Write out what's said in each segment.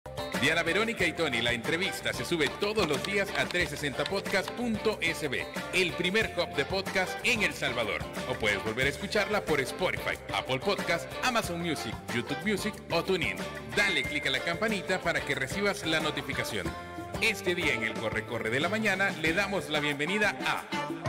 Diana Verónica y Tony, la entrevista se sube todos los días a 360podcast.sb, el primer hub de podcast en El Salvador. O puedes volver a escucharla por Spotify, Apple Podcast, Amazon Music, YouTube Music o TuneIn. Dale clic a la campanita para que recibas la notificación. Este día en el Corre de la Mañana le damos la bienvenida a...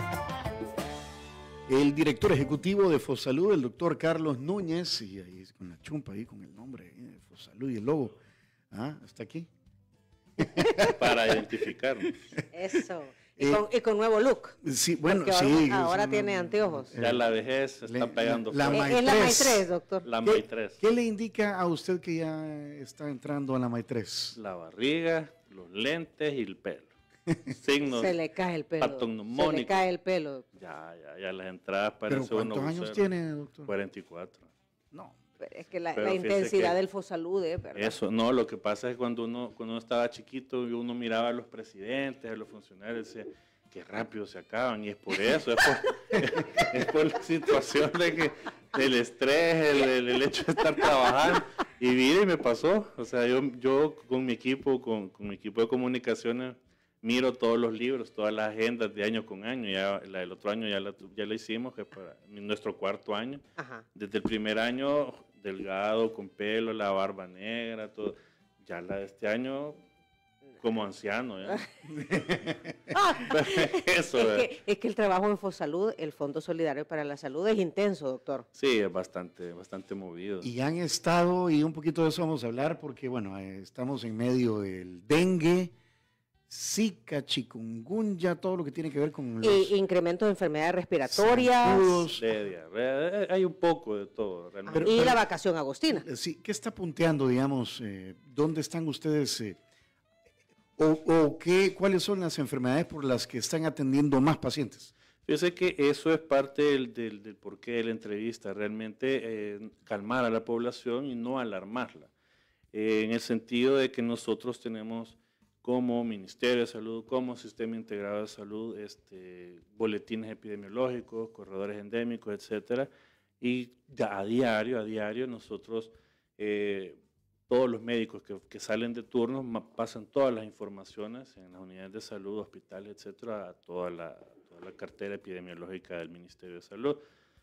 El director ejecutivo de Fosalud, el doctor Carlos Núñez, y ahí con la chumpa ahí con el nombre de Fosalud y el logo. Ah, ¿está aquí? Para identificarnos. Eso. Y con nuevo look. Sí, bueno, sí. Ahora tiene anteojos. Ya la vejez se está pegando. Es la MAI 3, doctor. La MAI 3. ¿Qué le indica a usted que ya está entrando a la MAI 3? La barriga, los lentes y el pelo. Signos. Se le cae el pelo. Se le cae el pelo. Ya las entradas parecen. ¿Pero cuántos años tiene, doctor? 44. No. Es que la intensidad del Fosalud, ¿verdad? Eso, no, lo que pasa es que cuando uno estaba chiquito y uno miraba a los presidentes, a los funcionarios, decía, qué rápido se acaban, y es por eso, es por la situación de que el estrés, el hecho de estar trabajando, y mire, y me pasó, o sea, yo con mi equipo de comunicaciones, miro todos los libros, todas las agendas de año con año. Ya la del otro año ya la hicimos, que es para nuestro cuarto año. Ajá. Desde el primer año, delgado, con pelo, la barba negra, todo. Ya la de este año, como anciano. ¿Ya? Eso, es que el trabajo en Fosalud, el Fondo Solidario para la Salud, es intenso, doctor. Sí, es bastante movido. Y han estado, y un poquito de eso vamos a hablar, porque bueno, estamos en medio del dengue, Zika, chikungunya, todo lo que tiene que ver con los incrementos de enfermedades respiratorias, de diarrea, hay un poco de todo realmente. Y la vacación agostina. Sí, ¿qué está punteando, digamos? ¿Dónde están ustedes? ¿Cuáles son las enfermedades por las que están atendiendo más pacientes? Fíjese que eso es parte del porqué de la entrevista, realmente calmar a la población y no alarmarla, en el sentido de que nosotros tenemos como Ministerio de Salud, como Sistema Integrado de Salud, boletines epidemiológicos, corredores endémicos, etcétera, y a diario nosotros, todos los médicos que salen de turnos pasan todas las informaciones en las unidades de salud, hospitales, etcétera, a toda la cartera epidemiológica del Ministerio de Salud.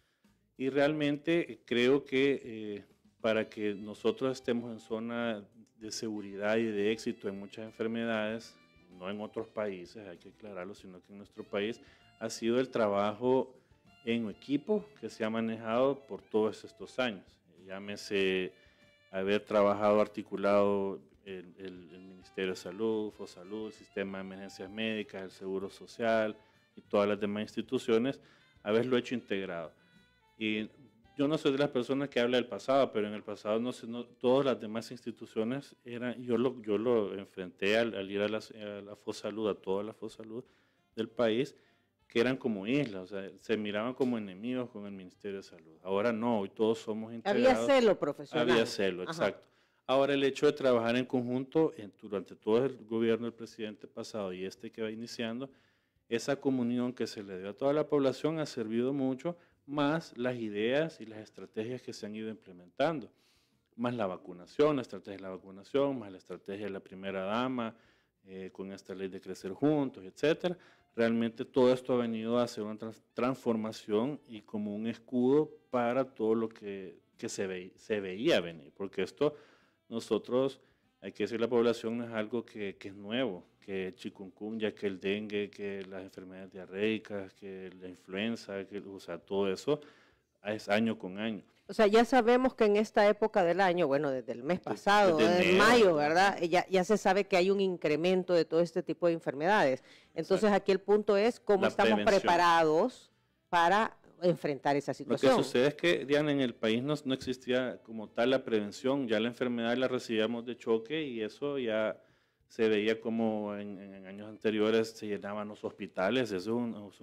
Y realmente creo que para que nosotros estemos en zona de seguridad y de éxito en muchas enfermedades, no en otros países, hay que aclararlo, sino que en nuestro país ha sido el trabajo en equipo que se ha manejado por todos estos años. Llámese haber trabajado articulado el Ministerio de Salud, Fosalud, el Sistema de Emergencias Médicas, el Seguro Social y todas las demás instituciones, haberlo hecho integrado. Y yo no soy de las personas que habla del pasado, pero en el pasado todas las demás instituciones yo lo enfrenté al ir a la Fosalud, a toda la Fosalud del país, que eran como islas, o sea, se miraban como enemigos con el Ministerio de Salud. Ahora no, hoy todos somos integrados. Había celo profesional. Había celo, exacto. Ahora el hecho de trabajar en conjunto durante todo el gobierno del presidente pasado y que va iniciando, esa comunión que se le dio a toda la población ha servido mucho, más las ideas y las estrategias que se han ido implementando, más la vacunación, la estrategia de la vacunación, más la estrategia de la primera dama, con esta ley de crecer juntos, etcétera. Realmente todo esto ha venido a hacer una transformación y como un escudo para todo lo que se veía venir, porque esto nosotros, hay que decir, la población no es algo que es nuevo, que el chikungunya, que el dengue, que las enfermedades diarreicas, que la influenza, o sea, todo eso es año con año. O sea, ya sabemos que en esta época del año, bueno, desde el mes pasado, desde mayo, ¿verdad? Ya se sabe que hay un incremento de todo este tipo de enfermedades. Entonces, exacto, aquí el punto es cómo estamos preparados para enfrentar esa situación. Lo que sucede es que, Diana, en el país no existía como tal la prevención, ya la enfermedad la recibíamos de choque y eso ya se veía como en años anteriores se llenaban los hospitales. Eso es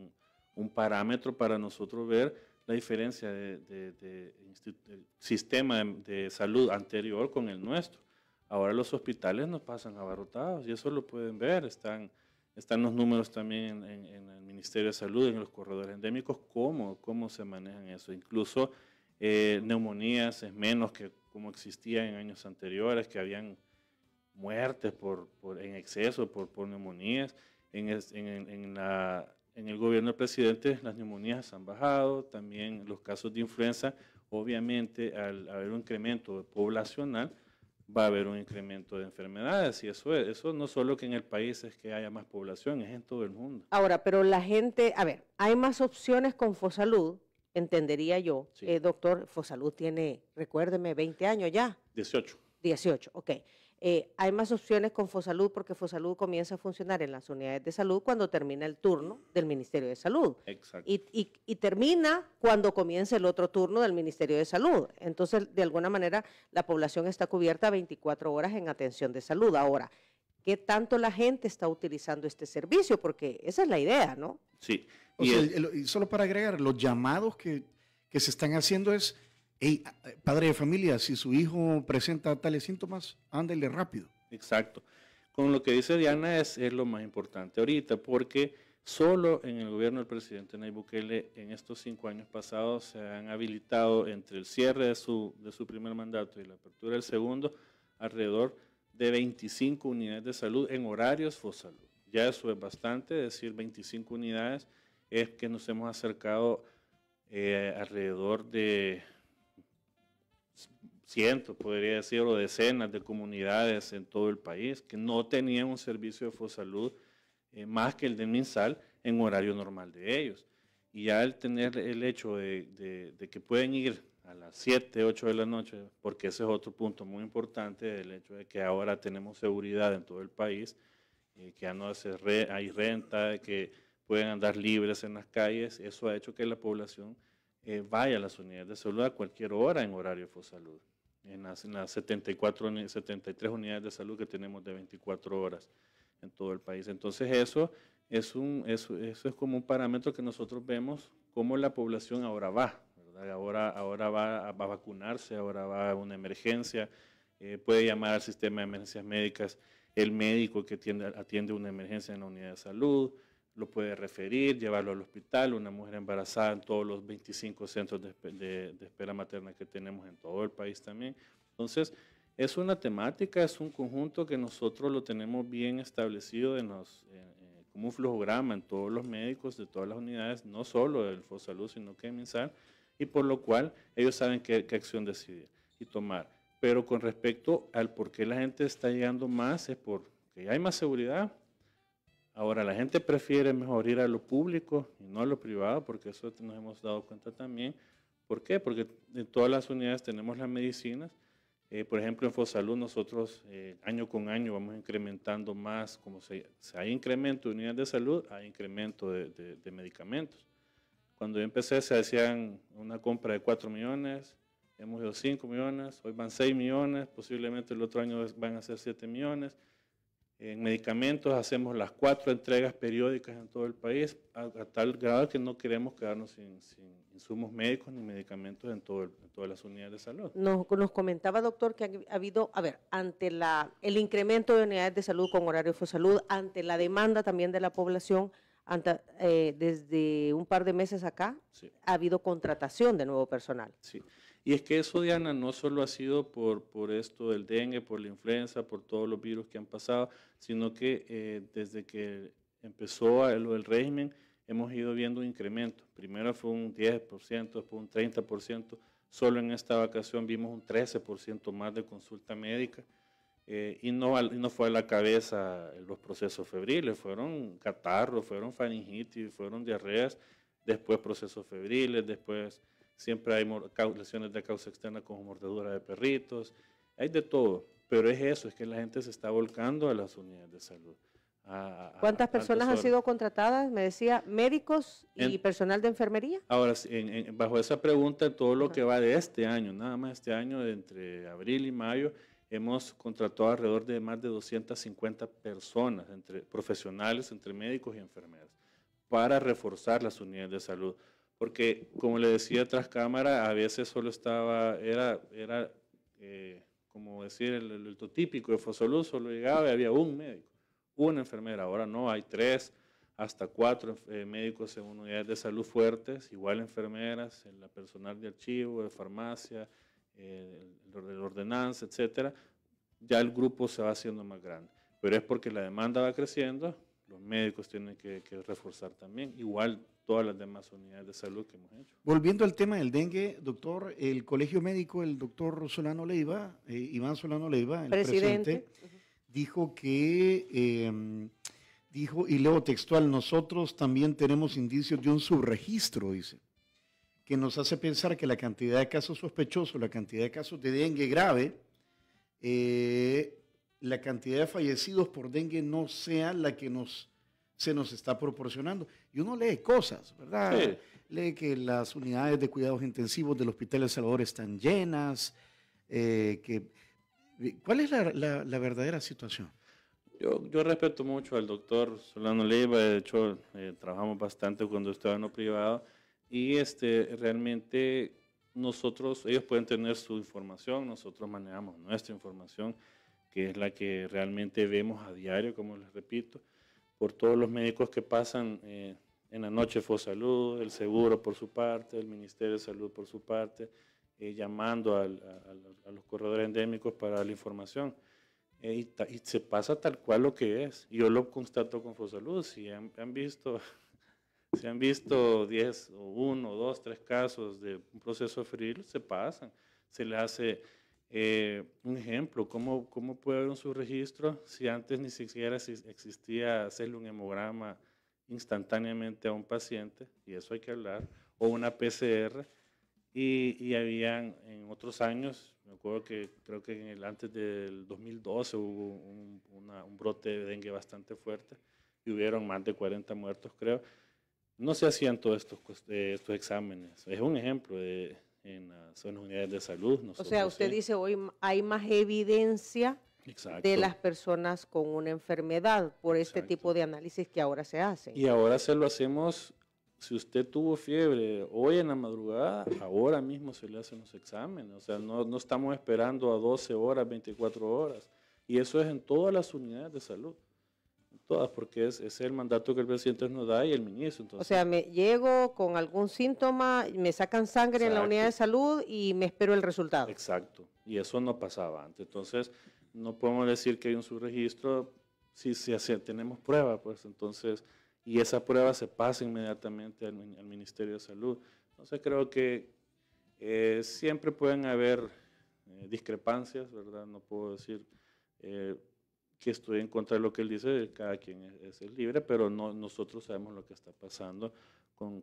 un parámetro para nosotros ver la diferencia de sistema de salud anterior con el nuestro. Ahora los hospitales nos pasan abarrotados y eso lo pueden ver, están los números también en el Ministerio de Salud, en los corredores endémicos, cómo se manejan eso. Incluso neumonías es menos que como existía en años anteriores, que habían muertes en exceso, por neumonías. En el gobierno del presidente las neumonías han bajado, también los casos de influenza, obviamente al haber un incremento poblacional, va a haber un incremento de enfermedades, y eso no solo que en el país es que haya más población, es en todo el mundo. Ahora, pero la gente, a ver, hay más opciones con Fosalud, entendería yo. Sí. Doctor, Fosalud tiene, recuérdeme, 20 años ya. 18, ok. Hay más opciones con Fosalud porque Fosalud comienza a funcionar en las unidades de salud cuando termina el turno del Ministerio de Salud. Exacto. Y termina cuando comienza el otro turno del Ministerio de Salud. Entonces, de alguna manera, la población está cubierta 24 horas en atención de salud. Ahora, ¿qué tanto la gente está utilizando este servicio? Porque esa es la idea, ¿no? Sí. Y solo para agregar, los llamados que se están haciendo es... Hey, padre de familia, si su hijo presenta tales síntomas, ándele rápido. Exacto. Con lo que dice Diana es lo más importante ahorita, porque solo en el gobierno del presidente Nayib Bukele en estos 5 años pasados se han habilitado entre el cierre de su primer mandato y la apertura del segundo alrededor de 25 unidades de salud en horarios Fosalud. Ya eso es bastante, decir 25 unidades es que nos hemos acercado alrededor de cientos, podría decir, o decenas de comunidades en todo el país que no tenían un servicio de Fosalud más que el de MinSal en horario normal de ellos. Y ya al tener el hecho de que pueden ir a las 7, 8 de la noche, porque ese es otro punto muy importante, el hecho de que ahora tenemos seguridad en todo el país, que ya no hay renta, que pueden andar libres en las calles, eso ha hecho que la población vaya a las unidades de salud a cualquier hora en horario de Fosalud. En las 73 unidades de salud que tenemos de 24 horas en todo el país. Entonces eso es como un parámetro que nosotros vemos cómo la población ahora va, ¿verdad? Ahora va a vacunarse, ahora va a una emergencia, puede llamar al sistema de emergencias médicas el médico que atiende una emergencia en la unidad de salud, lo puede referir, llevarlo al hospital, una mujer embarazada en todos los 25 centros de espera materna que tenemos en todo el país también. Entonces, es una temática, es un conjunto que nosotros lo tenemos bien establecido como un flujograma en todos los médicos de todas las unidades, no solo del Fosalud, sino que en MinSal, y por lo cual ellos saben qué acción decidir y tomar. Pero con respecto al por qué la gente está llegando más, es porque hay más seguridad. Ahora, la gente prefiere mejor ir a lo público y no a lo privado, porque eso nos hemos dado cuenta también. ¿Por qué? Porque en todas las unidades tenemos las medicinas. Por ejemplo, en Fosalud nosotros año con año vamos incrementando más, como hay incremento de unidades de salud, hay incremento de medicamentos. Cuando yo empecé se hacían una compra de 4 millones, hemos ido 5 millones, hoy van 6 millones, posiblemente el otro año van a ser 7 millones. En medicamentos hacemos las 4 entregas periódicas en todo el país, a tal grado que no queremos quedarnos sin insumos médicos ni medicamentos en todas las unidades de salud. Nos comentaba, doctor, que ha habido, ante el incremento de unidades de salud con horario Fosalud, ante la demanda también de la población, desde un par de meses acá, sí, ha habido contratación de nuevo personal. Sí. Y es que eso, Diana, no solo ha sido por esto del dengue, por la influenza, por todos los virus que han pasado, sino que desde que empezó lo del régimen hemos ido viendo un incremento. Primero fue un 10%, después un 30%. Solo en esta vacación vimos un 13% más de consulta médica. Y no fue a la cabeza los procesos febriles, fueron catarros, fueron faringitis, fueron diarreas, después procesos febriles, después... Siempre hay lesiones de causa externa como mordedura de perritos, hay de todo, pero es eso, es que la gente se está volcando a las unidades de salud. ¿Cuántas personas han sido contratadas? Me decía, médicos y personal de enfermería. Ahora, bajo esa pregunta, todo lo que va de este año, nada más este año, entre abril y mayo, hemos contratado alrededor de más de 250 personas, entre profesionales, entre médicos y enfermeras, para reforzar las unidades de salud. Porque, como le decía tras cámara, a veces solo era como decir, el típico de Fosalud, solo llegaba y había un médico, una enfermera. Ahora no, hay 3 hasta 4 médicos en unidades de salud fuertes, igual enfermeras, el personal de archivo, de farmacia, de ordenanza, etcétera, ya el grupo se va haciendo más grande. Pero es porque la demanda va creciendo, los médicos tienen que reforzar también, igual todas las demás unidades de salud que hemos hecho. Volviendo al tema del dengue, doctor, el Colegio Médico, el doctor Solano Leiva, Iván Solano Leiva, el presidente, dijo que, y leo textual, nosotros también tenemos indicios de un subregistro, dice, que nos hace pensar que la cantidad de casos sospechosos, la cantidad de casos de dengue grave, la cantidad de fallecidos por dengue no sea la que se nos está proporcionando. Y uno lee cosas, ¿verdad? Sí. Lee que las unidades de cuidados intensivos del Hospital El Salvador están llenas. ¿Cuál es la verdadera situación? Yo respeto mucho al doctor Solano Leiva, de hecho trabajamos bastante cuando estaba en lo privado y realmente ellos pueden tener su información, nosotros manejamos nuestra información, que es la que realmente vemos a diario, como les repito, por todos los médicos que pasan en la noche FOSalud, el seguro por su parte, el Ministerio de Salud por su parte, llamando a los corredores endémicos para la información. Y se pasa tal cual lo que es. Yo lo constato con FOSalud. Si han visto 10 o 1, 2, 3 casos de un proceso febril, se pasan. Se le hace un ejemplo. ¿Cómo puede haber un subregistro si antes ni siquiera existía hacerle un hemograma instantáneamente a un paciente? Y eso hay que hablar. O una PCR. Y habían en otros años, me acuerdo que creo que antes del 2012 hubo un brote de dengue bastante fuerte y hubieron más de 40 muertos, creo. No se hacían todos estos exámenes. Es un ejemplo en las unidades de salud. O sea, usted dice hoy hay más evidencia de las personas con una enfermedad por este tipo de análisis que ahora se hacen. Y ahora se lo hacemos. Si usted tuvo fiebre hoy en la madrugada, ahora mismo se le hacen los exámenes. O sea, no estamos esperando a 12 horas, 24 horas. Y eso es en todas las unidades de salud. En todas, porque es el mandato que el presidente nos da y el ministro. Entonces, o sea, llego con algún síntoma, me sacan sangre en la unidad de salud y me espero el resultado. Exacto. Y eso no pasaba antes. Entonces, no podemos decir que hay un subregistro si tenemos prueba, pues entonces... Y esa prueba se pasa inmediatamente al Ministerio de Salud. Entonces creo que siempre pueden haber discrepancias, ¿verdad? No puedo decir que estoy en contra de lo que él dice, cada quien es libre, pero nosotros sabemos lo que está pasando con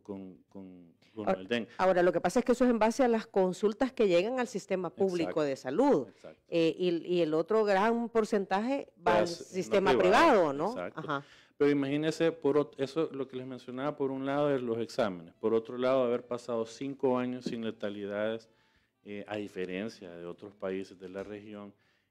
el dengue. Ahora, lo que pasa es que eso es en base a las consultas que llegan al sistema público de salud. Y el otro gran porcentaje va al sistema privado, ¿no? Exacto. Ajá. Pero imagínense, eso lo que les mencionaba, por un lado es los exámenes, por otro lado haber pasado 5 años sin letalidades, a diferencia de otros países de la región,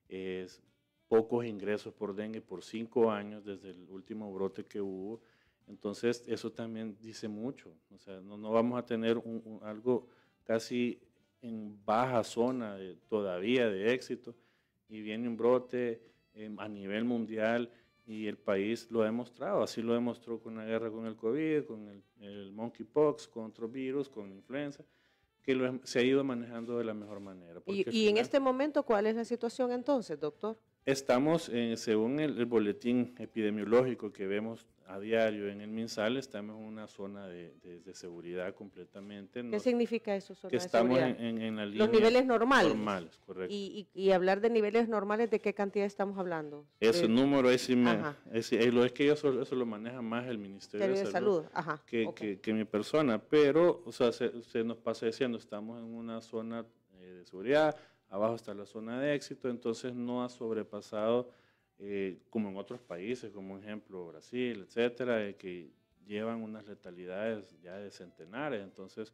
pocos ingresos por dengue por 5 años desde el último brote que hubo. Entonces eso también dice mucho, o sea, no vamos a tener algo casi en baja zona todavía de éxito y viene un brote a nivel mundial. Y el país lo ha demostrado, así lo demostró con la guerra con el COVID, con el monkeypox, con otros virus, con la influenza, que se ha ido manejando de la mejor manera. ¿Y en este momento cuál es la situación entonces, doctor? Estamos, según el boletín epidemiológico que vemos a diario en el MinSal, estamos en una zona de seguridad completamente. ¿Qué significa eso, zona que de estamos seguridad? En la línea. Los niveles normales. Normales, correcto. Y hablar de niveles normales, ¿de qué cantidad estamos hablando? Ese número es que eso lo maneja más el Ministerio de Salud Ajá. Que mi persona, pero o sea, se nos pasa diciendo, estamos en una zona de seguridad, abajo está la zona de éxito, entonces no ha sobrepasado, como en otros países, como ejemplo Brasil, etcétera, que llevan unas letalidades ya de centenares, entonces,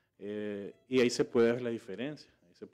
y ahí se puede ver la diferencia,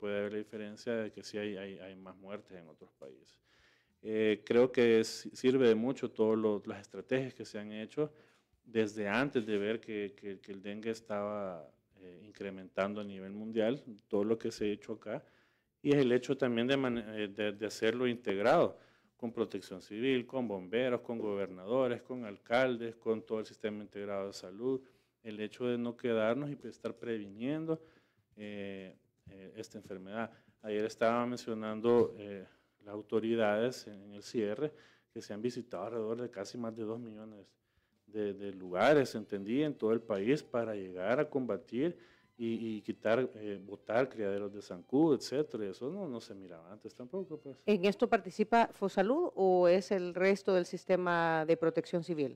de que sí hay más muertes en otros países. Creo que sirve de mucho todas las estrategias que se han hecho desde antes de ver que el dengue estaba incrementando a nivel mundial, todo lo que se ha hecho acá, y es el hecho también de hacerlo integrado con protección civil, con bomberos, con gobernadores, con alcaldes, con todo el sistema integrado de salud, el hecho de no quedarnos y estar previniendo esta enfermedad. Ayer estaba mencionando las autoridades en el cierre, que se han visitado alrededor de casi más de 2 millones de lugares, entendí, en todo el país para llegar a combatir y quitar, botar criaderos de zancudo, etcétera. Eso no se miraba antes tampoco. Pues. ¿En esto participa Fosalud o es el resto del sistema de protección civil?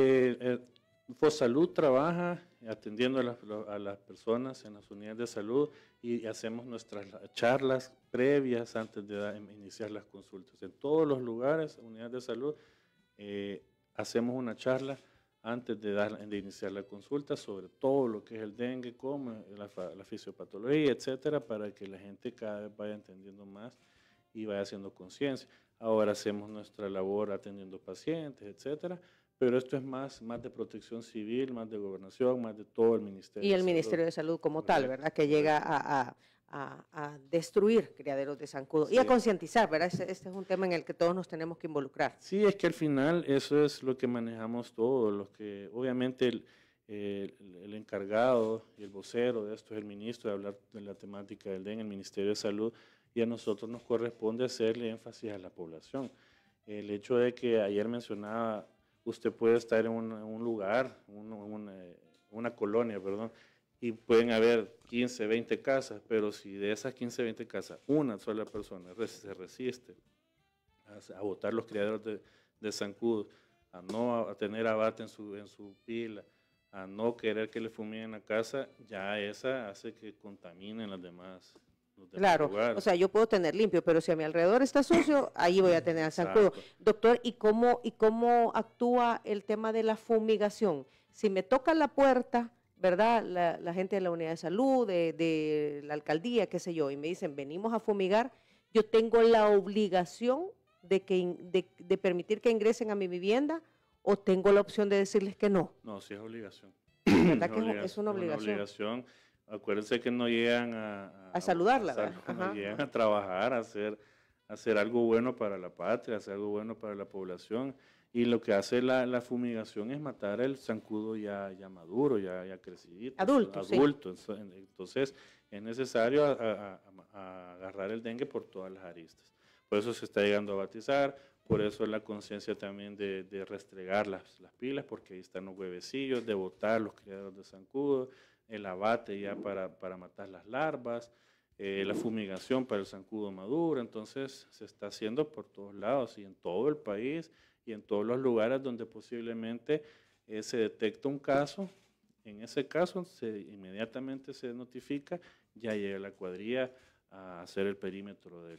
Fosalud trabaja atendiendo a las personas en las unidades de salud y hacemos nuestras charlas previas antes de iniciar las consultas. En todos los lugares, unidades de salud, hacemos una charla antes de iniciar la consulta sobre todo lo que es el dengue, como la fisiopatología, etcétera, para que la gente cada vez vaya entendiendo más y vaya haciendo conciencia. Ahora hacemos nuestra labor atendiendo pacientes, etcétera, pero esto es más de protección civil, más de gobernación, más de todo el Ministerio. Y el Ministerio de Salud como tal, ¿verdad? Que llega a destruir criaderos de zancudo y a concientizar, ¿verdad? Este es un tema en el que todos nos tenemos que involucrar. Sí, es que al final eso es lo que manejamos todos, los que obviamente el encargado y el vocero de esto es el ministro de hablar de la temática del dengue, el Ministerio de Salud, y a nosotros nos corresponde hacerle énfasis a la población. El hecho de que ayer mencionaba, usted puede estar en un lugar, una colonia, perdón, y pueden haber 15, 20 casas, pero si de esas 15, 20 casas una sola persona se resiste a botar los criaderos de zancudo, a tener abate en su pila, a no querer que le fumiguen la casa, ya esa hace que contaminen los demás claro, lugares. O sea, yo puedo tener limpio, pero si a mi alrededor está sucio, ahí voy a tener zancudo. Doctor, ¿y cómo actúa el tema de la fumigación? Si me toca la puerta, ¿verdad? La gente de la unidad de salud, de la alcaldía, qué sé yo, y me dicen, venimos a fumigar, yo tengo la obligación de permitir que ingresen a mi vivienda o tengo la opción de decirles que no. No, sí es obligación. ¿Verdad que es una obligación? Acuérdense que no llegan a saludarla, no llegan a trabajar, a hacer algo bueno para la patria, hacer algo bueno para la población. Y lo que hace la fumigación es matar el zancudo ya maduro, ya crecidito. Adulto. Sí. Entonces, es necesario agarrar el dengue por todas las aristas. Por eso se está llegando a batizar, por eso la conciencia también de restregar las pilas, porque ahí están los huevecillos, de botar los criaderos de zancudo, el abate ya para matar las larvas, la fumigación para el zancudo maduro. Entonces se está haciendo por todos lados y en todo el país y en todos los lugares donde posiblemente se detecta un caso. En ese caso inmediatamente se notifica, ya llega la cuadrilla a hacer el perímetro del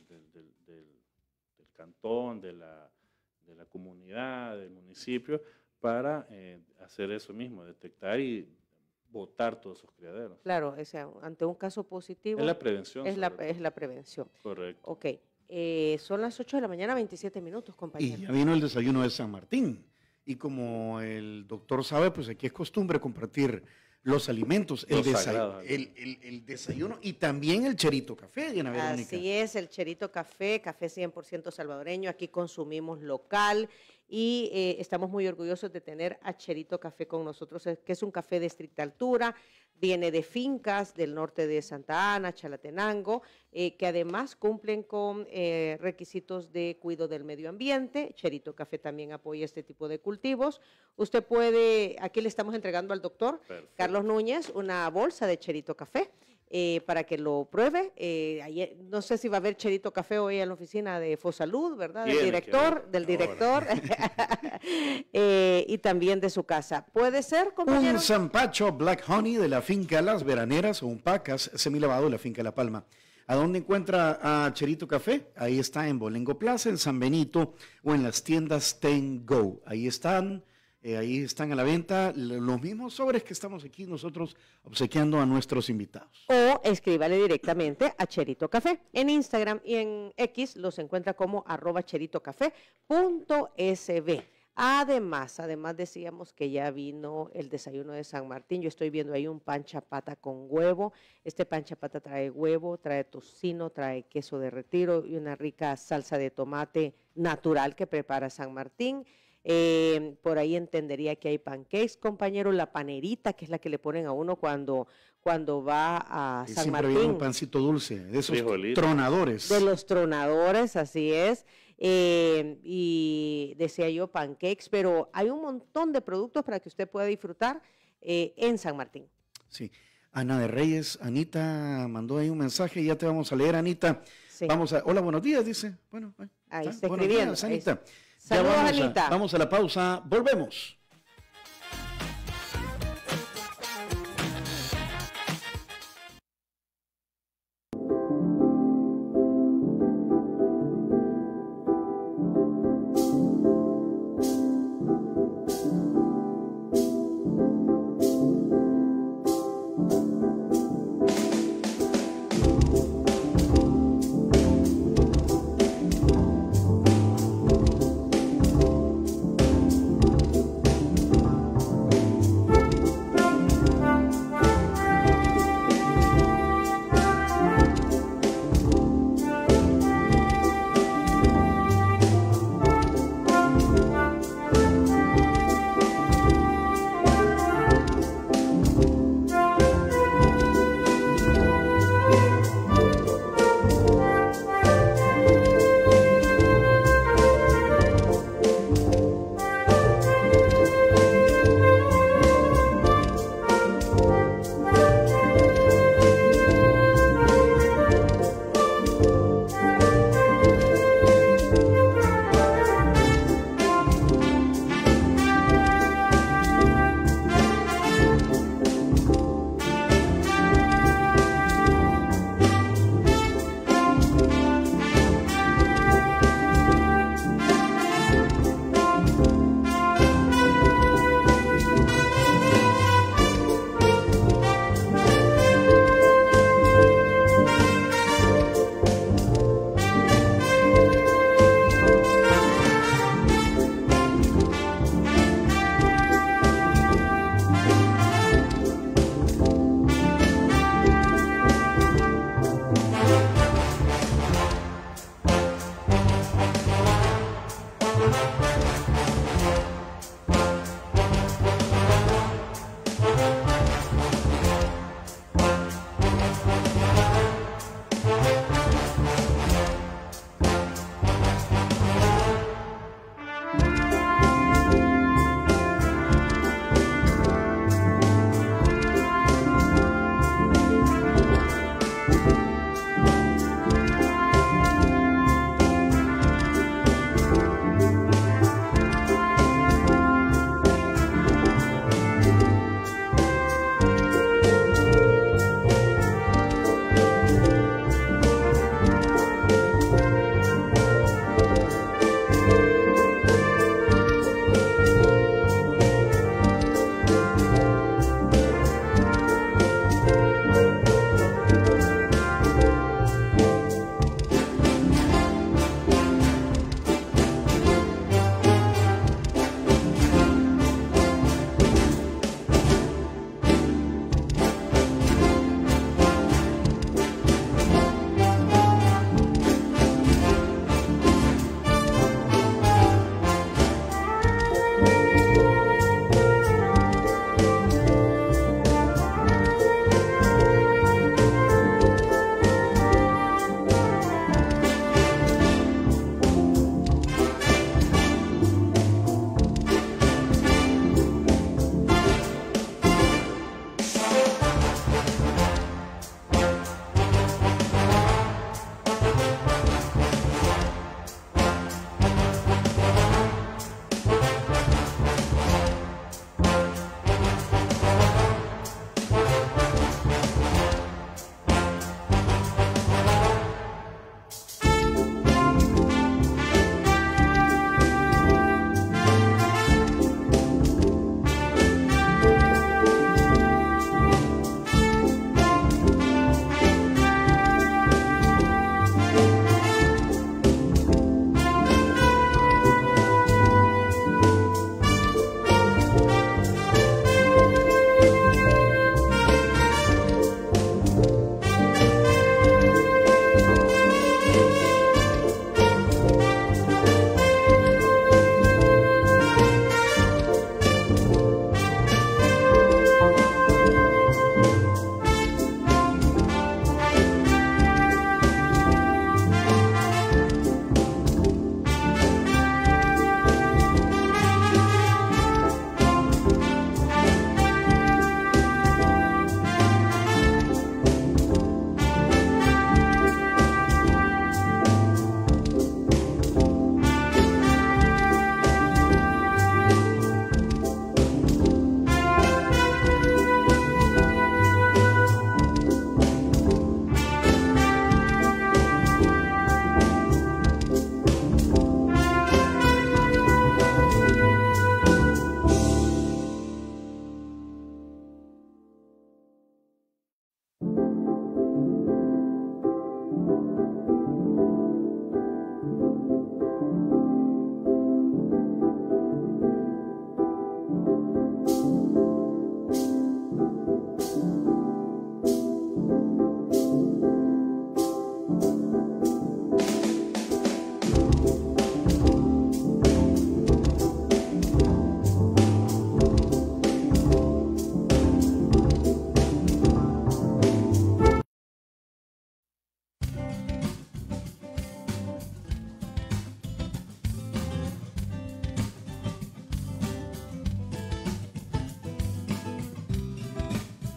cantón, de la comunidad, del municipio, para hacer eso mismo, detectar y botar todos esos criaderos. Claro, o sea, ante un caso positivo. Es la prevención. Es la prevención. Correcto. Ok. Son las 8 de la mañana, 27 minutos, compañero. Y ya vino el desayuno de San Martín. Y como el doctor sabe, pues aquí es costumbre compartir los alimentos, el desayuno y también el cherito café, Diana Verónica. Así es, el cherito café 100% salvadoreño, aquí consumimos local y estamos muy orgullosos de tener a Cherito Café con nosotros, que es un café de estricta altura, viene de fincas del norte de Santa Ana, Chalatenango, que además cumplen con requisitos de cuidado del medio ambiente. Cherito Café también apoya este tipo de cultivos. Usted puede, aquí le estamos entregando al doctor Carlos Núñez una bolsa de Cherito Café para que lo pruebe. Ayer, no sé si va a haber Cherito Café hoy en la oficina de Fosalud, ¿verdad? Del director y también de su casa. ¿Puede ser, compañero? Un zampacho Black Honey de la finca Las Veraneras o un Pacas semilavado de la finca La Palma. ¿A dónde encuentra a Cherito Café? Ahí está en Bolengo Plaza, en San Benito o en las tiendas Ten Go. Ahí están a la venta los mismos sobres que estamos aquí nosotros obsequiando a nuestros invitados. O escríbale directamente a Cherito Café. En Instagram y en X los encuentra como @cheritocafé.sb. Además decíamos que ya vino el desayuno de San Martín. Yo estoy viendo ahí un pan chapata con huevo. Este pan chapata trae huevo, trae tocino, trae queso de retiro y una rica salsa de tomate natural que prepara San Martín. Por ahí entendería que hay pancakes, compañero, la panerita, que es la que le ponen a uno cuando va a San Martín. Siempre un pancito dulce, de esos tronadores. De los tronadores, así es. Y decía yo pancakes, pero hay un montón de productos para que usted pueda disfrutar en San Martín. Sí. Ana de Reyes, Anita mandó ahí un mensaje, ya te vamos a leer, Anita. Sí. Hola, buenos días, dice. Bueno, ahí está escribiendo. Días, Anita. Saludos, Anita. Vamos a la pausa, volvemos.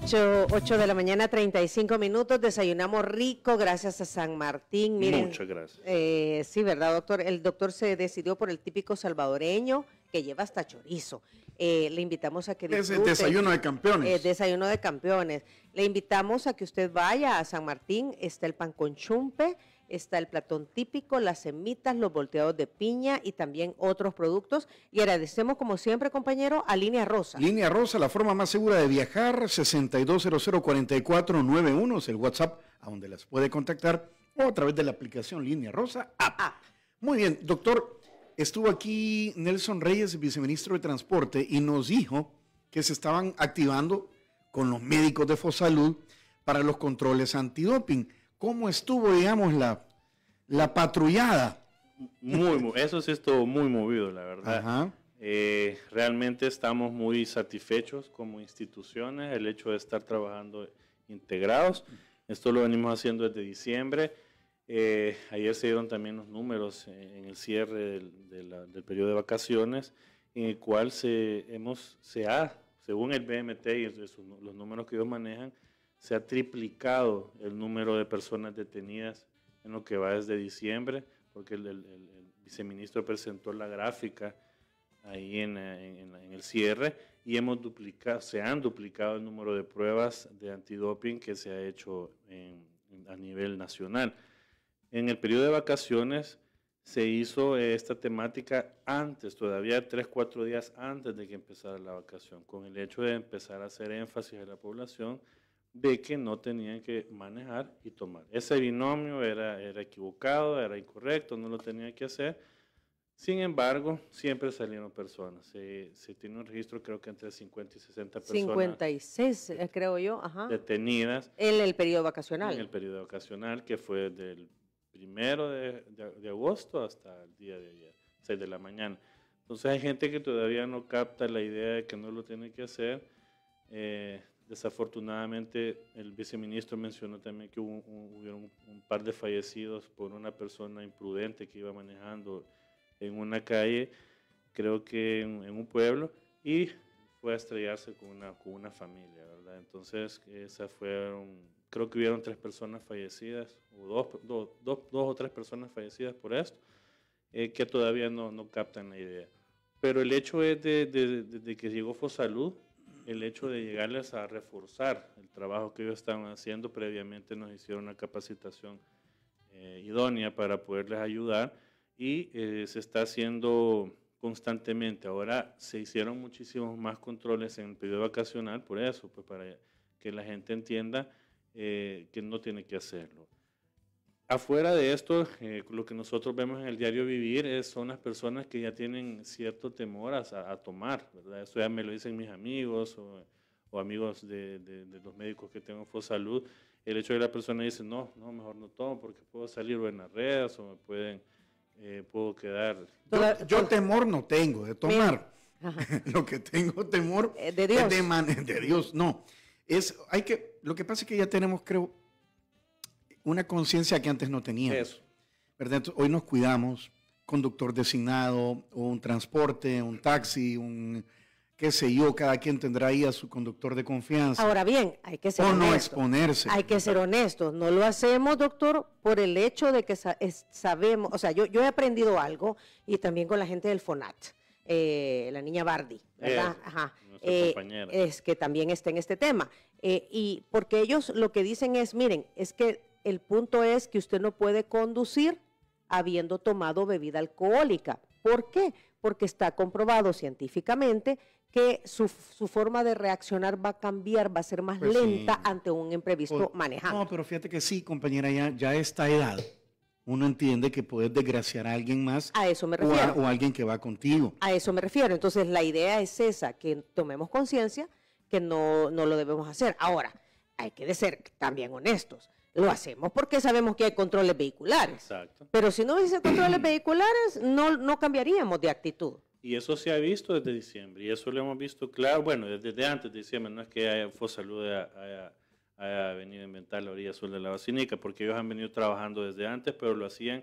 8 de la mañana, 35 minutos. Desayunamos rico gracias a San Martín. Miren, muchas gracias. Sí, ¿verdad, doctor? El doctor se decidió por el típico salvadoreño que lleva hasta chorizo. Le invitamos a que disfrute. Es el desayuno de campeones. Desayuno de campeones. Le invitamos a que usted vaya a San Martín. Está el pan con chumpe, está el platón típico, las semitas, los volteados de piña y también otros productos. Y agradecemos, como siempre, compañero, a Línea Rosa. Línea Rosa, la forma más segura de viajar, 62004491 es el WhatsApp a donde las puede contactar o a través de la aplicación Línea Rosa App. Muy bien, doctor, estuvo aquí Nelson Reyes, viceministro de Transporte, y nos dijo que se estaban activando con los médicos de Fosalud para los controles antidoping. ¿Cómo estuvo, digamos, la patrullada? Eso sí estuvo muy movido, la verdad. Ajá. Realmente estamos muy satisfechos como instituciones, el hecho de estar trabajando integrados. Esto lo venimos haciendo desde diciembre. Ayer se dieron también los números en el cierre del periodo de vacaciones, en el cual según el BMT y los números que ellos manejan, se ha triplicado el número de personas detenidas en lo que va desde diciembre, porque el viceministro presentó la gráfica ahí en el cierre, y se han duplicado el número de pruebas de antidoping que se ha hecho a nivel nacional. En el periodo de vacaciones se hizo esta temática antes, todavía 3-4 días antes de que empezara la vacación, con el hecho de empezar a hacer énfasis a la población de que no tenían que manejar y tomar. Ese binomio era equivocado, era incorrecto, no lo tenían que hacer. Sin embargo, siempre salieron personas. Se tiene un registro, creo que entre 50 y 60 personas. 56, creo yo, detenidas. En el periodo vacacional. En el periodo vacacional, que fue del 1 de agosto hasta el día de ayer, 6 de la mañana. Entonces hay gente que todavía no capta la idea de que no lo tiene que hacer. Desafortunadamente, el viceministro mencionó también que hubieron un par de fallecidos por una persona imprudente que iba manejando en una calle, creo que en un pueblo, y fue a estrellarse con una familia, ¿verdad? Entonces, creo que hubieron 3 personas fallecidas, o dos o tres personas fallecidas por esto, que todavía no captan la idea. Pero el hecho es de que llegó Fosalud, el hecho de llegarles a reforzar el trabajo que ellos estaban haciendo. Previamente nos hicieron una capacitación idónea para poderles ayudar, y se está haciendo constantemente. Ahora se hicieron muchísimos más controles en el periodo vacacional, por eso, pues para que la gente entienda que no tiene que hacerlo. Afuera de esto, lo que nosotros vemos en el diario vivir son las personas que ya tienen cierto temor a tomar, ¿verdad? Eso ya me lo dicen mis amigos o amigos de los médicos que tengo en Fosalud. El hecho de que la persona dice, no, mejor no tomo porque puedo salir en las redes o puedo quedar... Yo temor no tengo de tomar. Lo que tengo temor de Dios. Es de Dios. No, lo que pasa es que ya tenemos, creo, una conciencia que antes no teníamos. Eso. ¿Verdad? Entonces, hoy nos cuidamos, conductor designado, o un transporte, un taxi, qué sé yo, cada quien tendrá ahí a su conductor de confianza. Ahora bien, hay que ser honestos. O no exponerse. Hay que ser honestos. No lo hacemos, doctor, por el hecho de que sabemos, o sea, yo he aprendido algo, y también con la gente del FONAT, la niña Bardi, ¿verdad? Compañera. Es que también está en este tema. Y porque ellos lo que dicen es, miren, es que el punto es que usted no puede conducir habiendo tomado bebida alcohólica. ¿Por qué? Porque está comprobado científicamente que su forma de reaccionar va a cambiar, va a ser más lenta ante un imprevisto manejando. No, pero fíjate que sí, compañera, ya a esta edad uno entiende que puedes desgraciar a alguien más. A eso me refiero. O a alguien que va contigo. A eso me refiero. Entonces, la idea es esa, que tomemos conciencia que no lo debemos hacer. Ahora, hay que ser también honestos. Lo hacemos porque sabemos que hay controles vehiculares. Exacto. Pero si no hubiese controles vehiculares, no cambiaríamos de actitud. Y eso se ha visto desde diciembre, y eso lo hemos visto claro, bueno, desde antes de diciembre. No es que Fosalud haya venido a inventar la orilla azul de la vacinica, porque ellos han venido trabajando desde antes, pero lo hacían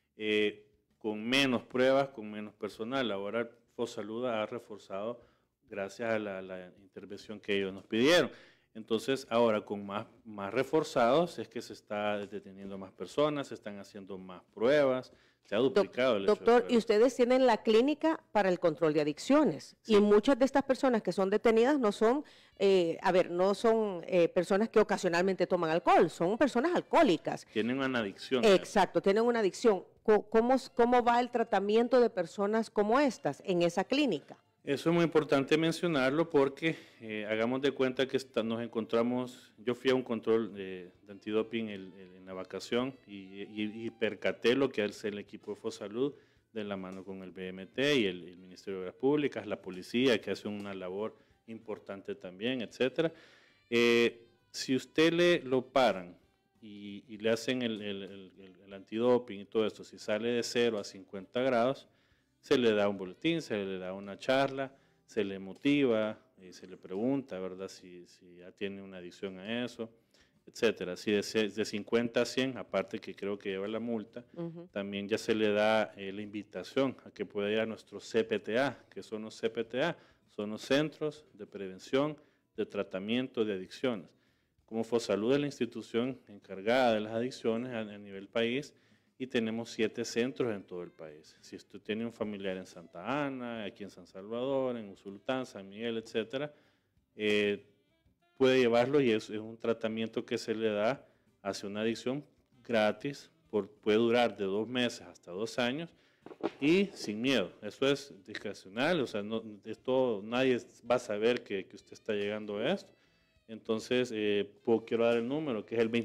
con menos pruebas, con menos personal. Ahora Fosalud ha reforzado gracias a la intervención que ellos nos pidieron. Entonces, ahora con más reforzados es que se está deteniendo más personas, se están haciendo más pruebas, se ha duplicado el hecho de Doctor, pruebas. y ustedes tienen la clínica para el control de adicciones. Sí. Y muchas de estas personas que son detenidas no son, no son personas que ocasionalmente toman alcohol, son personas alcohólicas. Tienen una adicción. Exacto, tienen una adicción. ¿Cómo va el tratamiento de personas como estas en esa clínica? Eso es muy importante mencionarlo porque hagamos de cuenta que nos encontramos, yo fui a un control de antidoping en la vacación y percaté lo que hace el equipo de Fosalud de la mano con el BMT y el Ministerio de Obras Públicas, la policía que hace una labor importante también, etc. Si usted lo paran y le hacen el antidoping y todo esto, si sale de 0 a 50 grados, se le da un boletín, se le da una charla, se le motiva, se le pregunta, ¿verdad?, si ya tiene una adicción a eso, etcétera. Si de 50 a 100, aparte que creo que lleva la multa, también ya se le da la invitación a que pueda ir a nuestros CPTA. ¿Qué son los CPTA? Son los Centros de Prevención de Tratamiento de Adicciones. Como Fosalud es la institución encargada de las adicciones a nivel país, y tenemos 7 centros en todo el país. Si usted tiene un familiar en Santa Ana, aquí en San Salvador, en Usulután, San Miguel, etcétera, puede llevarlo y es un tratamiento que se le da hacia una adicción gratis, puede durar de 2 meses hasta 2 años y sin miedo. Eso es discrecional, o sea, nadie va a saber que usted está llegando a esto. Entonces, quiero dar el número, que es el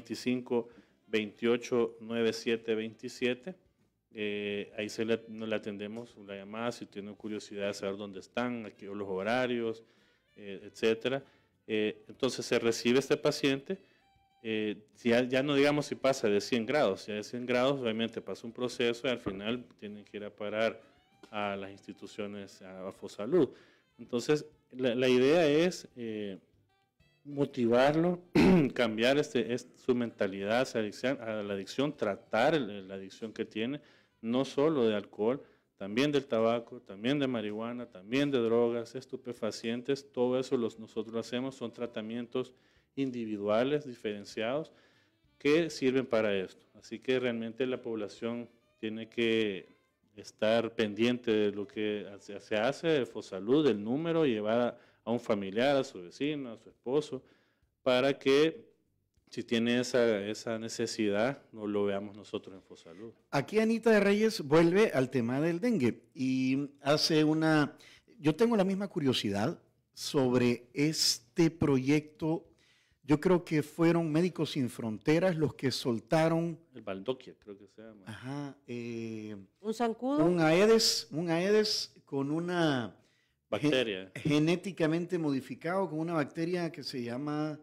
25-28-97-27. Ahí no le atendemos la llamada si tiene curiosidad de saber dónde están, aquí, los horarios, etcétera. Entonces se recibe este paciente, ya no digamos si pasa de 100 grados, si de 100 grados obviamente pasa un proceso y al final tienen que ir a parar a las instituciones, a Fosalud. Entonces la idea es motivarlo, cambiar su mentalidad a la adicción, tratar la adicción que tiene, no solo de alcohol, también del tabaco, también de marihuana, también de drogas, estupefacientes, todo eso nosotros lo hacemos, son tratamientos individuales, diferenciados, que sirven para esto. Así que realmente la población tiene que estar pendiente de lo que se hace de Fosalud, del número, llevar a un familiar, a su vecino, a su esposo, para que si tiene esa necesidad, no lo veamos nosotros en Fosalud. Aquí Anita de Reyes vuelve al tema del dengue y yo tengo la misma curiosidad sobre este proyecto. Yo creo que fueron Médicos Sin Fronteras los que soltaron... El Baldoquia, creo que se llama. Ajá. ¿Un zancudo? Un Aedes con una... bacteria. Genéticamente modificado, con una bacteria que se llama...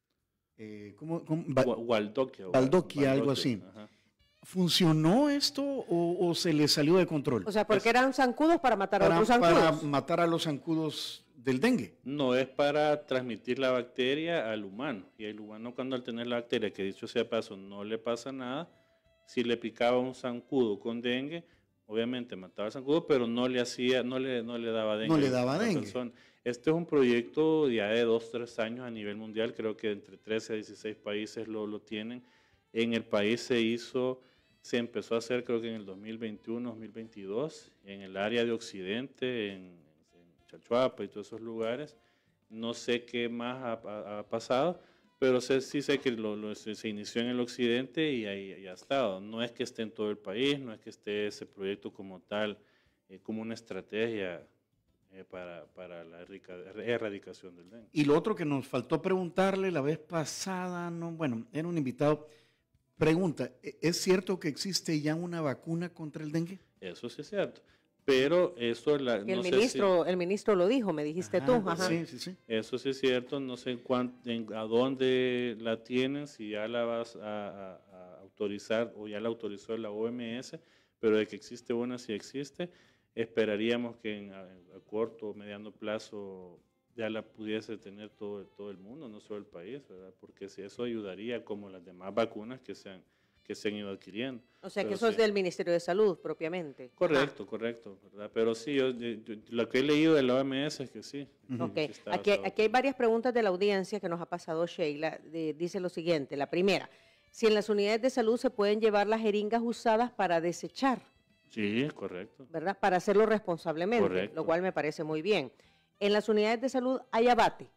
Baldoquia, algo así. Ajá. ¿Funcionó esto o se le salió de control? O sea, porque eran zancudos para matar a otros zancudos. Para matar a los zancudos del dengue. No, es para transmitir la bacteria al humano. Y el humano, cuando al tener la bacteria, que dicho sea paso, no le pasa nada, si le picaba un zancudo con dengue, obviamente mataba al zancudo, pero no le daba dengue. No le daba dengue. Persona. Este es un proyecto ya de 2-3 años a nivel mundial, creo que entre 13 a 16 países lo tienen. En el país se empezó a hacer creo que en el 2021-2022, en el área de Occidente, en Chalchuapa y todos esos lugares. No sé qué más ha pasado, pero sí sé que se inició en el Occidente y ahí ha estado. No es que esté en todo el país, no es que esté ese proyecto como tal, como una estrategia para la erradicación del dengue. Y lo otro que nos faltó preguntarle la vez pasada, era un invitado, pregunta, ¿es cierto que existe ya una vacuna contra el dengue? Eso sí es cierto, pero eso... el ministro lo dijo, me dijiste tú. Ajá. Sí. Eso sí es cierto, no sé a dónde la tienen, si ya la vas a autorizar o ya la autorizó la OMS, pero de que existe una, sí existe. Esperaríamos que a corto o mediano plazo ya la pudiese tener todo el mundo, no solo el país, ¿verdad? Porque si eso ayudaría, como las demás vacunas que que se han ido adquiriendo. O sea, que eso es del Ministerio de Salud propiamente. Correcto, ¿verdad? Pero sí, yo lo que he leído de la OMS es que sí. Ok, aquí hay varias preguntas de la audiencia que nos ha pasado Sheila. Dice lo siguiente, la primera, si en las unidades de salud se pueden llevar las jeringas usadas para desechar. Sí, correcto. ¿Verdad? Para hacerlo responsablemente, correcto. Lo cual me parece muy bien. ¿En las unidades de salud hay abate?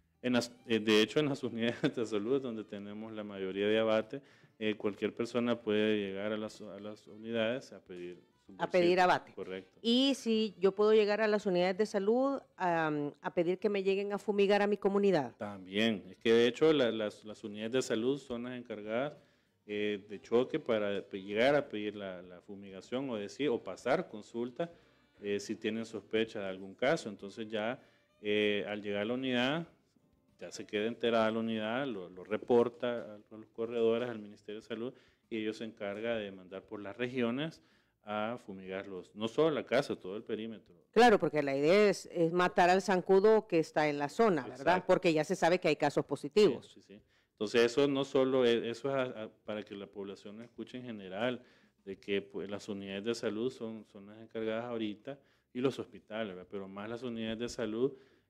De hecho, en las unidades de salud, donde tenemos la mayoría de abate, cualquier persona puede llegar a las unidades a pedir abate. Correcto. Y si yo puedo llegar a las unidades de salud a pedir que me lleguen a fumigar a mi comunidad. También. Es que de hecho las unidades de salud son las encargadas de choque para llegar a pedir la fumigación o pasar consulta si tienen sospecha de algún caso. Entonces ya al llegar a la unidad, ya se queda enterada la unidad, lo reporta a los corredores, al Ministerio de Salud, y ellos se encargan de mandar por las regiones a fumigarlos, no solo la casa, todo el perímetro. Claro, porque la idea es matar al zancudo que está en la zona, ¿verdad? Exacto. Porque ya se sabe que hay casos positivos. Sí, sí. Entonces eso no solo eso es para que la población escuche en general, de que pues, las unidades de salud son las encargadas ahorita y los hospitales, ¿verdad? Pero más las unidades de salud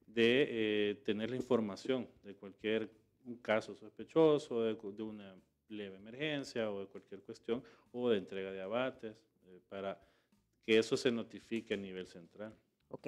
de tener la información de cualquier caso sospechoso, de una leve emergencia o de cualquier cuestión, o de entrega de abates, para que eso se notifique a nivel central. Ok.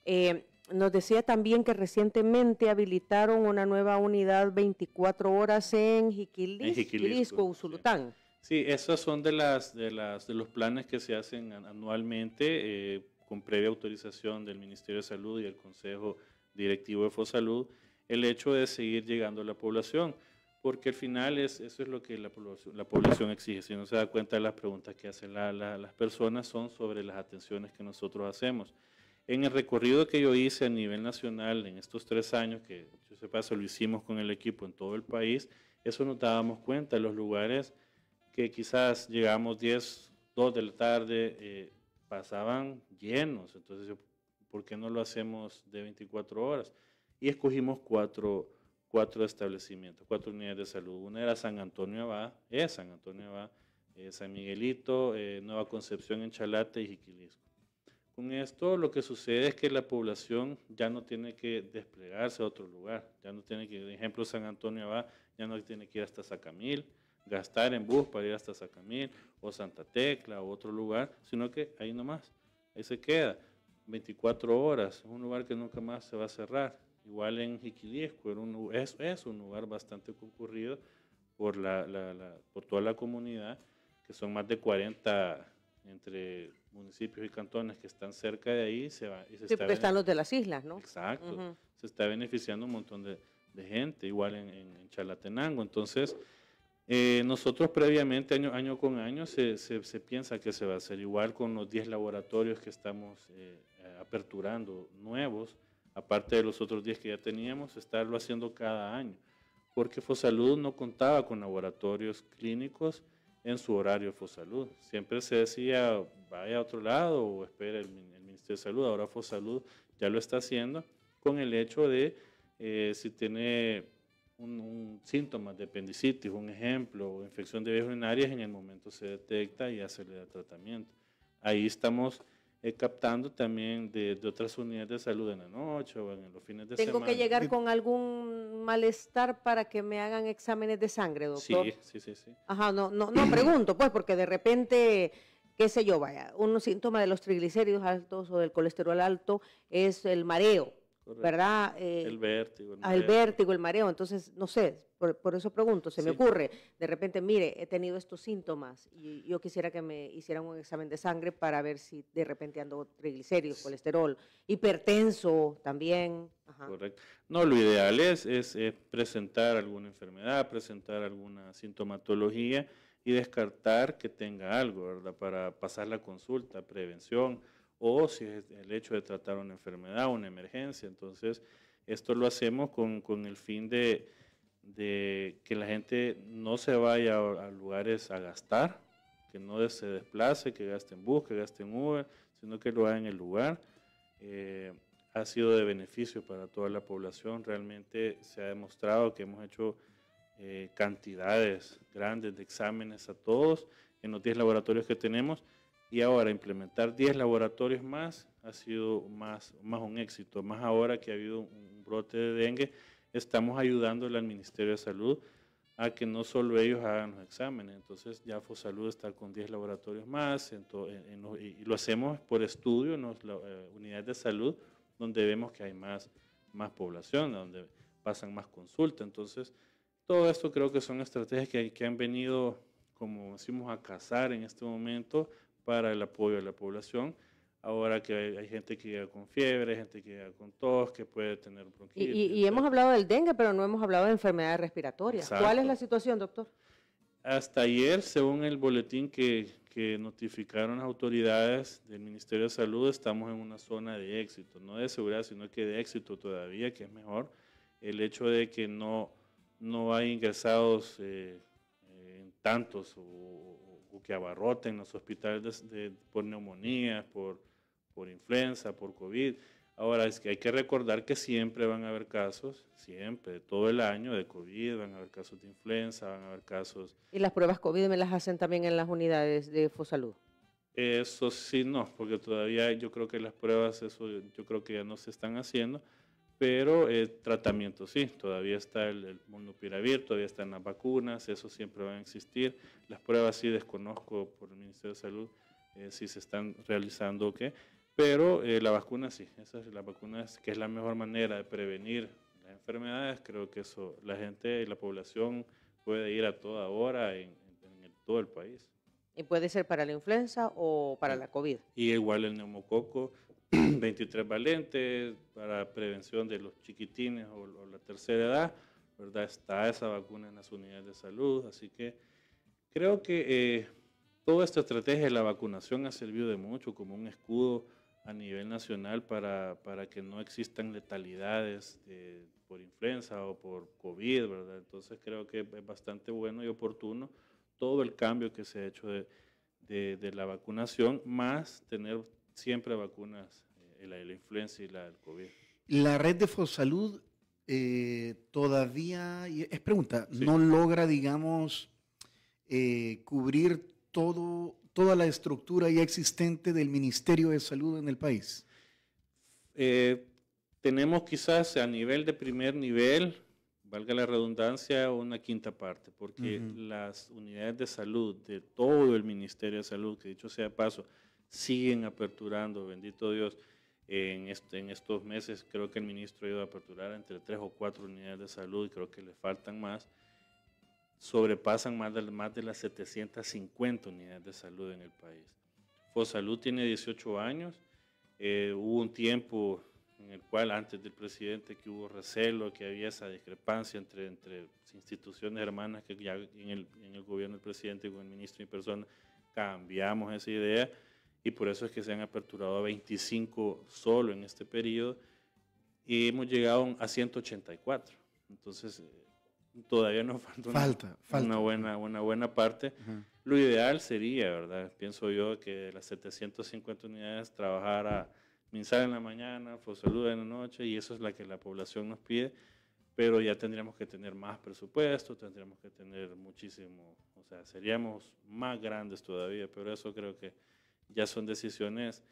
Nos decía también que recientemente habilitaron una nueva unidad 24 horas en Jiquilisco, Usulután. Sí, esas son de los planes que se hacen anualmente con previa autorización del Ministerio de Salud y el Consejo Directivo de FOSalud, el hecho de seguir llegando a la población, porque al final eso es lo que la población exige. Si no se da cuenta, las preguntas que hacen las personas son sobre las atenciones que nosotros hacemos. En el recorrido que yo hice a nivel nacional en estos 3 años, que yo sepa, lo hicimos con el equipo en todo el país, eso nos dábamos cuenta, los lugares que quizás llegamos 2 de la tarde, pasaban llenos. Entonces, ¿por qué no lo hacemos de 24 horas? Y escogimos 4 establecimientos, 4 unidades de salud. Una era San Antonio Abad, San Miguelito, Nueva Concepción en Chalate y Jiquilisco. Con esto lo que sucede es que la población ya no tiene que desplegarse a otro lugar, ya no tiene que, por ejemplo, San Antonio Abad, ya no tiene que ir hasta Sacamil, gastar en bus para ir hasta Sacamil, o Santa Tecla, o otro lugar, sino que ahí nomás, ahí se queda. 24 horas, es un lugar que nunca más se va a cerrar. Igual en Jiquilisco, es un lugar bastante concurrido por toda la comunidad, que son más de 40 entre municipios y cantones que están cerca de ahí. Sí, porque están los de las islas, ¿no? Exacto, se está beneficiando un montón de gente, igual en Chalatenango. Entonces, nosotros previamente, año con año, se piensa que se va a hacer igual con los 10 laboratorios que estamos aperturando nuevos, aparte de los otros 10 que ya teníamos, estarlo haciendo cada año, porque FOSalud no contaba con laboratorios clínicos en su horario de FOSalud. Siempre se decía, vaya a otro lado o espere el Ministerio de Salud. Ahora FOSalud ya lo está haciendo con el hecho de si tiene un síntoma de apendicitis, un ejemplo, o infección de vías urinarias, en el momento se detecta y se le da tratamiento. Ahí estamos captando también de otras unidades de salud en la noche o en los fines de semana. ¿Tengo que llegar con algún malestar para que me hagan exámenes de sangre, doctor? Sí. Ajá, no pregunto, pues, porque de repente, qué sé yo, vaya, un síntoma de los triglicéridos altos o del colesterol alto es el mareo. Correcto. ¿Verdad? El vértigo. El vértigo, el mareo. Entonces, no sé, por eso pregunto, me ocurre, de repente, mire, he tenido estos síntomas y yo quisiera que me hicieran un examen de sangre para ver si de repente ando triglicéridos, colesterol, hipertenso también. Ajá. Correcto. No, lo ideal es presentar alguna enfermedad, presentar alguna sintomatología y descartar que tenga algo, ¿verdad? Para pasar la consulta, prevención, o si es el hecho de tratar una enfermedad, una emergencia. Entonces, esto lo hacemos con el fin de que la gente no se vaya a lugares a gastar, que no se desplace, que gaste en bus, que gaste en Uber, sino que lo haga en el lugar. Ha sido de beneficio para toda la población. Realmente se ha demostrado que hemos hecho cantidades grandes de exámenes a todos en los 10 laboratorios que tenemos, y ahora implementar 10 laboratorios más ha sido más un éxito, más ahora que ha habido un brote de dengue. Estamos ayudándole al Ministerio de Salud a que no solo ellos hagan los exámenes. Entonces ya Fosalud está con 10 laboratorios más y lo hacemos por estudio en las unidades de salud donde vemos que hay más población, donde pasan más consultas. Entonces todo esto creo que son estrategias que han venido, como decimos, a cazar en este momento para el apoyo a la población. Ahora que hay gente que llega con fiebre, hay gente que llega con tos, que puede tener bronquitis. Y hemos hablado del dengue, pero no hemos hablado de enfermedades respiratorias. Exacto. ¿Cuál es la situación, doctor? Hasta ayer, según el boletín que notificaron las autoridades del Ministerio de Salud, estamos en una zona de éxito, no de seguridad, sino que de éxito todavía, que es mejor. El hecho de que no hay ingresados en tantos o que abarroten los hospitales por neumonías, por influenza, por COVID. Ahora es que hay que recordar que siempre van a haber casos, siempre, todo el año de COVID, van a haber casos de influenza, van a haber casos... ¿Y las pruebas COVID me las hacen también en las unidades de Fosalud? Eso sí, no, porque todavía yo creo que las pruebas, eso yo creo que ya no se están haciendo, pero tratamiento sí, todavía está el molnupiravir, todavía están las vacunas, eso siempre van a existir. Las pruebas sí desconozco por el Ministerio de Salud si se están realizando o qué, pero la vacuna sí, esa es la vacuna que es la mejor manera de prevenir las enfermedades. Creo que eso la gente y la población puede ir a toda hora en todo el país. ¿Y puede ser para la influenza o para la COVID? Y igual el neumococo, 23 valentes para prevención de los chiquitines o la tercera edad, ¿verdad? Está esa vacuna en las unidades de salud, así que creo que toda esta estrategia de la vacunación ha servido de mucho como un escudo a nivel nacional para que no existan letalidades por influenza o por COVID, ¿verdad? Entonces creo que es bastante bueno y oportuno todo el cambio que se ha hecho de la vacunación, más tener siempre vacunas, la influenza y la del COVID. La red de Fosalud todavía, es pregunta, sí, no logra, digamos, cubrir toda la estructura ya existente del Ministerio de Salud en el país. Tenemos quizás a nivel de primer nivel, valga la redundancia, una quinta parte, porque las unidades de salud de todo el Ministerio de Salud, que dicho sea de paso, siguen aperturando, bendito Dios. En estos meses creo que el ministro ha ido a aperturar entre 3 o 4 unidades de salud y creo que le faltan más. Sobrepasan más de las 750 unidades de salud en el país. Fosalud tiene 18 años. Hubo un tiempo en el cual antes del presidente que hubo recelo, que había esa discrepancia entre instituciones hermanas, que ya en el gobierno del presidente con el ministro en persona cambiamos esa idea. Y por eso es que se han aperturado a 25 solo en este periodo y hemos llegado a 184. Entonces, todavía nos falta una buena parte. Lo ideal sería, ¿verdad? Pienso yo que de las 750 unidades trabajara MinSal en la mañana, Fosalud en la noche, y eso es la que la población nos pide, pero ya tendríamos que tener más presupuesto, tendríamos que tener muchísimo, o sea, seríamos más grandes todavía, pero eso creo que ya son decisiones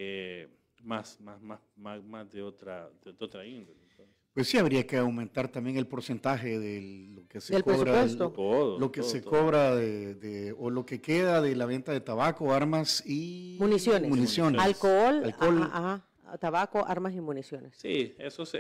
más de otra índole. Pues sí, habría que aumentar también el porcentaje de lo que se del cobra, presupuesto. Lo que se cobra o lo que queda de la venta de tabaco, armas y municiones. Alcohol. Tabaco, armas y municiones. Sí, eso es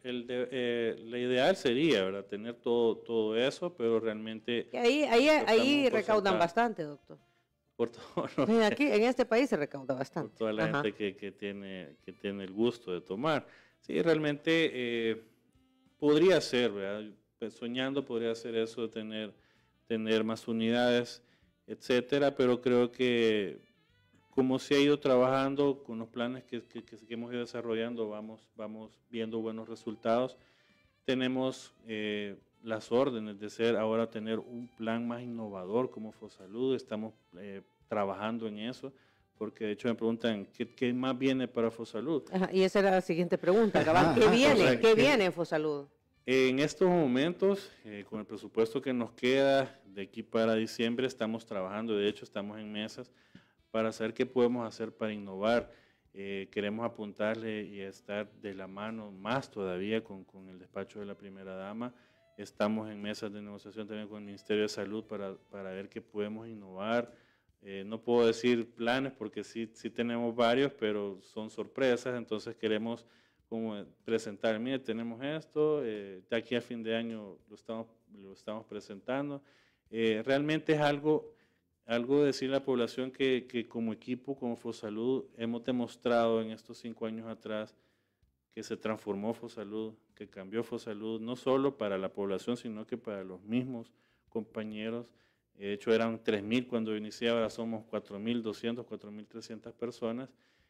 la ideal sería, ¿verdad? Tener todo eso, pero realmente... Ahí recaudan bastante, doctor. Por todo aquí en este país se recauda bastante. Por toda la gente que tiene el gusto de tomar. Sí, realmente podría ser, ¿verdad? Pues soñando podría ser eso de tener más unidades, etcétera, pero creo que como se ha ido trabajando con los planes que hemos ido desarrollando, vamos viendo buenos resultados. Tenemos las órdenes de ahora tener un plan más innovador como Fosalud, estamos trabajando en eso, porque de hecho me preguntan, ¿qué más viene para Fosalud? Y esa era la siguiente pregunta, ¿qué viene en Fosalud? En estos momentos, con el presupuesto que nos queda de aquí para diciembre, estamos trabajando, de hecho estamos en mesas para saber qué podemos hacer para innovar. Queremos apuntarle y estar de la mano más todavía con el despacho de la primera dama. Estamos en mesas de negociación también con el Ministerio de Salud para ver qué podemos innovar. No puedo decir planes porque sí tenemos varios, pero son sorpresas, entonces queremos como presentar, mire, tenemos esto, de aquí a fin de año lo estamos presentando. Realmente es algo decirle a la población que como equipo, como Fosalud, hemos demostrado en estos 5 años atrás que se transformó Fosalud, que cambió Fosalud, no solo para la población, sino que para los mismos compañeros. De hecho, eran 3.000 cuando inicié, ahora somos 4.200, 4.300 personas.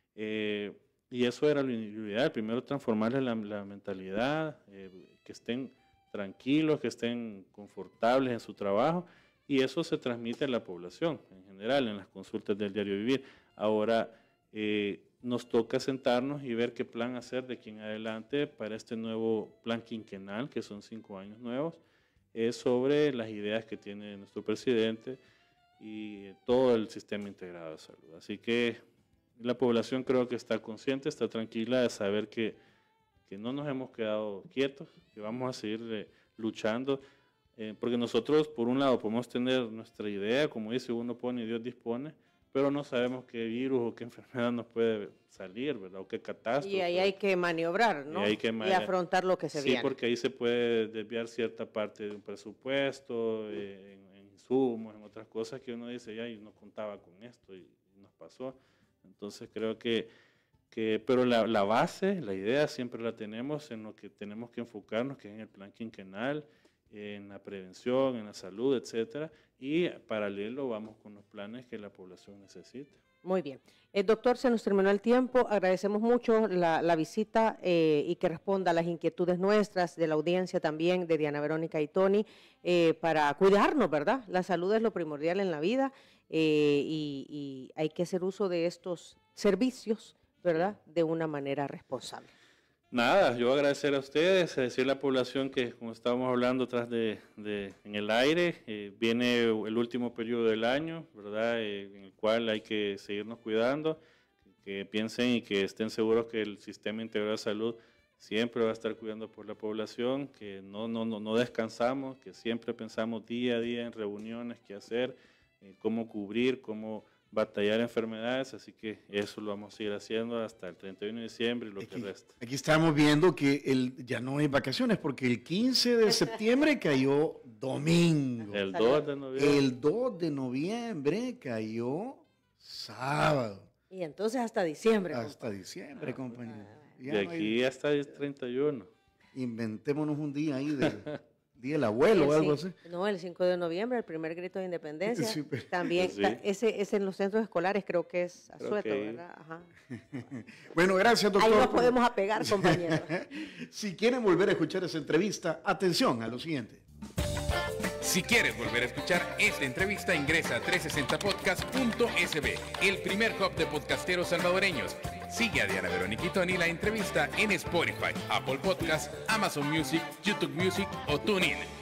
Y eso era lo ideal, primero transformarles la mentalidad, que estén tranquilos, que estén confortables en su trabajo, y eso se transmite a la población en general, en las consultas del diario vivir. Ahora nos toca sentarnos y ver qué plan hacer de aquí en adelante para este nuevo plan quinquenal, que son 5 años nuevos, sobre las ideas que tiene nuestro presidente y todo el sistema integrado de salud. Así que la población creo que está consciente, está tranquila de saber que no nos hemos quedado quietos, que vamos a seguir luchando, porque nosotros, por un lado, podemos tener nuestra idea, como dice, uno pone y Dios dispone, pero no sabemos qué virus o qué enfermedad nos puede salir, ¿verdad? O qué catástrofe. Y ahí hay que maniobrar, ¿no? Y afrontar lo que se viene. Sí, porque ahí se puede desviar cierta parte de un presupuesto, en insumos, en otras cosas que uno dice, ya, y no contaba con esto y nos pasó. Entonces creo pero la base, la idea siempre la tenemos en lo que tenemos que enfocarnos, que es en el plan quinquenal, en la prevención, en la salud, etcétera, y paralelo vamos con los planes que la población necesita. Muy bien. Doctor, se nos terminó el tiempo. Agradecemos mucho la visita y que responda a las inquietudes nuestras, de la audiencia también, de Diana Verónica y Tony, para cuidarnos, ¿verdad? La salud es lo primordial en la vida y hay que hacer uso de estos servicios, ¿verdad?, de una manera responsable. Nada, yo agradecer a ustedes, decir a la población que, como estábamos hablando atrás en el aire, viene el último periodo del año, ¿verdad?, en el cual hay que seguirnos cuidando, que piensen y que estén seguros que el Sistema Integrado de Salud siempre va a estar cuidando por la población, que no descansamos, que siempre pensamos día a día en reuniones, qué hacer, cómo cubrir, cómo batallar enfermedades, así que eso lo vamos a seguir haciendo hasta el 31 de diciembre y lo que resta. Aquí estamos viendo que ya no hay vacaciones porque el 15 de septiembre cayó domingo. El 2 de noviembre. El 2 de noviembre cayó sábado. Y entonces hasta diciembre. Hasta diciembre, compañero. De aquí hasta el 31. Inventémonos un día ahí Día del Abuelo o algo así. No, el 5 de noviembre, el primer grito de independencia. Sí, también, sí. Ese en los centros escolares creo que es asueto, ¿verdad? Ajá. Bueno, gracias, doctor. Ahí nos podemos apegar, compañeros. Si quieren volver a escuchar esa entrevista, atención a lo siguiente. Si quieres volver a escuchar esta entrevista, ingresa a 360podcast.sb, el primer hub de podcasteros salvadoreños. Sigue a Diana Verónica y Tony la entrevista en Spotify, Apple Podcasts, Amazon Music, YouTube Music o TuneIn.